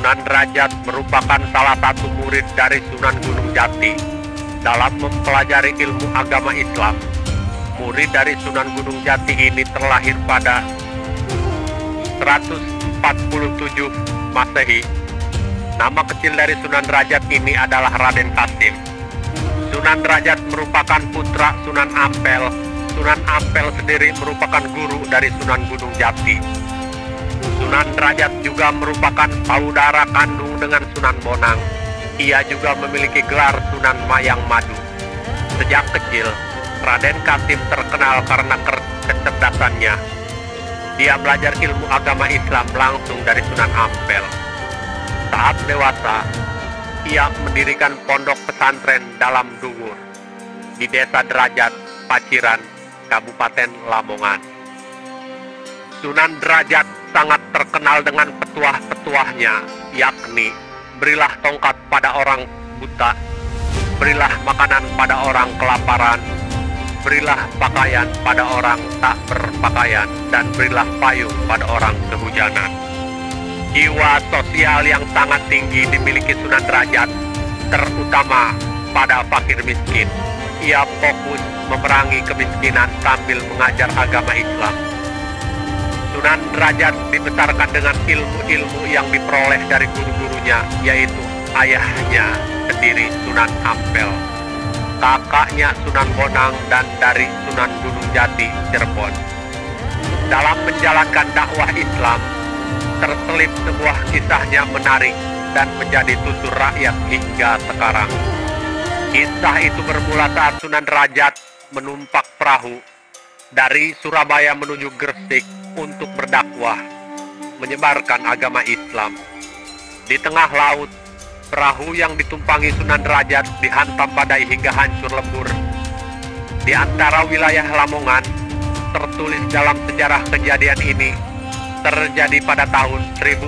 Sunan Derajat merupakan salah satu murid dari Sunan Gunung Jati dalam mempelajari ilmu agama Islam. Murid dari Sunan Gunung Jati ini terlahir pada 147 Masehi. Nama kecil dari Sunan Derajat ini adalah Raden Kasim. Sunan Derajat merupakan putra Sunan Ampel. Sunan Ampel sendiri merupakan guru dari Sunan Gunung Jati. Sunan Derajat juga merupakan saudara kandung dengan Sunan Bonang. Ia juga memiliki gelar Sunan Mayang Madu. Sejak kecil, Raden Kasim terkenal karena kecerdasannya. Dia belajar ilmu agama Islam langsung dari Sunan Ampel. Saat dewasa, ia mendirikan pondok pesantren dalam Dungur di Desa Derajat, Paciran, Kabupaten Lamongan. Sunan Derajat sangat terkenal dengan petuah-petuahnya, yakni berilah tongkat pada orang buta, berilah makanan pada orang kelaparan, berilah pakaian pada orang tak berpakaian, dan berilah payung pada orang kehujanan. Jiwa sosial yang sangat tinggi dimiliki Sunan Derajat, terutama pada fakir miskin. Ia fokus memerangi kemiskinan sambil mengajar agama Islam. Sunan Derajat dibesarkan dengan ilmu-ilmu yang diperoleh dari guru-gurunya, yaitu ayahnya sendiri Sunan Ampel, kakaknya Sunan Bonang, dan dari Sunan Gunung Jati, Cirebon. Dalam menjalankan dakwah Islam, terselip sebuah kisahnya menarik dan menjadi tutur rakyat hingga sekarang. Kisah itu bermula saat Sunan Derajat menumpak perahu dari Surabaya menuju Gresik untuk berdakwah, menyebarkan agama Islam. Di tengah laut, perahu yang ditumpangi Sunan Derajat dihantam badai hingga hancur lebur. Di antara wilayah Lamongan, tertulis dalam sejarah kejadian ini, terjadi pada tahun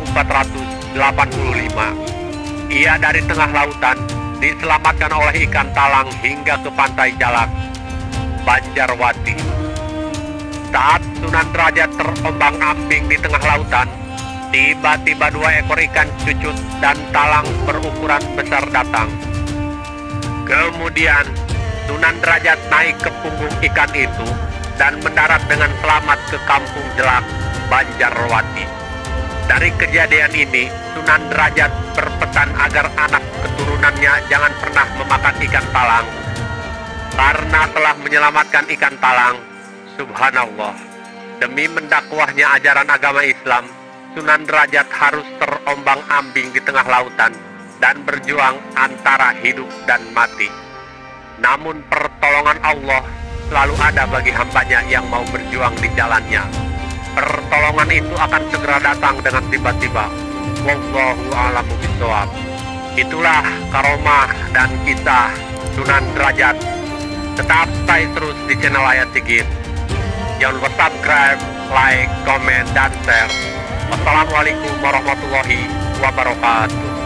1485. Ia dari tengah lautan diselamatkan oleh ikan talang hingga ke pantai Jalak, Banjarwati. Saat Sunan Derajat terombang-ambing di tengah lautan, tiba-tiba 2 ekor ikan cucut dan talang berukuran besar datang. Kemudian Sunan Derajat naik ke punggung ikan itu dan mendarat dengan selamat ke kampung Jelak, Banjarwati. Dari kejadian ini, Sunan Derajat berpesan agar anak keturunannya jangan pernah memakan ikan talang. Karena telah menyelamatkan ikan talang, subhanallah, demi mendakwahnya ajaran agama Islam, Sunan Derajat harus terombang-ambing di tengah lautan dan berjuang antara hidup dan mati. Namun pertolongan Allah selalu ada bagi hambanya yang mau berjuang di jalannya. Pertolongan itu akan segera datang dengan tiba-tiba. Wallahu a'lamu bishawab. Itulah karomah dan kisah Sunan Derajat. Tetap stay terus di channel Ayat Sigit. Jangan lupa subscribe, like, komen, dan share. Wassalamualaikum warahmatullahi wabarakatuh.